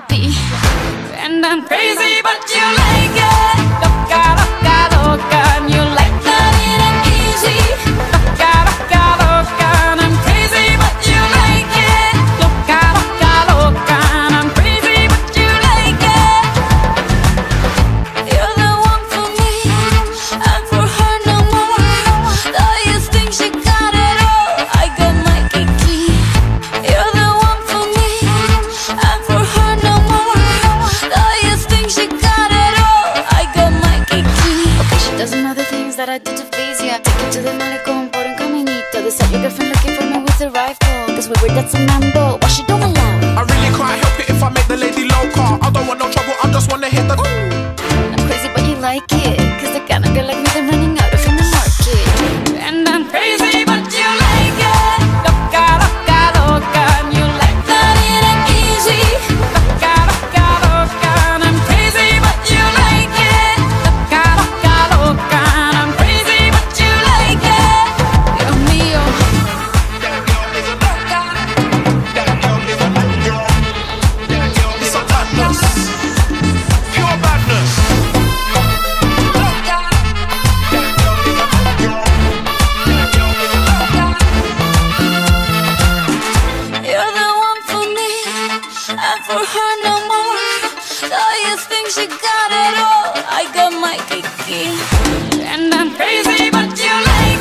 puppy. And I'm crazy, but you like it. Loca, loca, loca, and you like that it ain't easy. Loca, loca, loca, and I'm crazy, but you like it. Loca, loca, loca, and I'm crazy, but you like it. You're the one for me, and for her no more. Though you think she got it all, I got my cake clean. You're the one for me, and for her no more. Though you think she got it all, I got my cake clean. Okay, she doesn't know the things that I did to please ya. Take it to the malecón por un caminito. This your girlfriend looking for me with a rifle. Cause we were that's a mambo, why she don't allow? I really can't help it if I make the lady loca. I don't want no trouble, I just wanna hit the I'm crazy but you like it. Cause the kind of girl like me they're running out of in the market. And I'm crazy but you like it. Loca, loca, loca, and you like that it ain't easy. Loca, loca, loca, and I'm crazy but you like it. Loca, loca, loca, and I'm crazy but you like it. Dios mío. It's a madness, pure madness. You're the one for me, and for her no more. Though you think she got it all, I got my kiki. And I'm crazy, but you like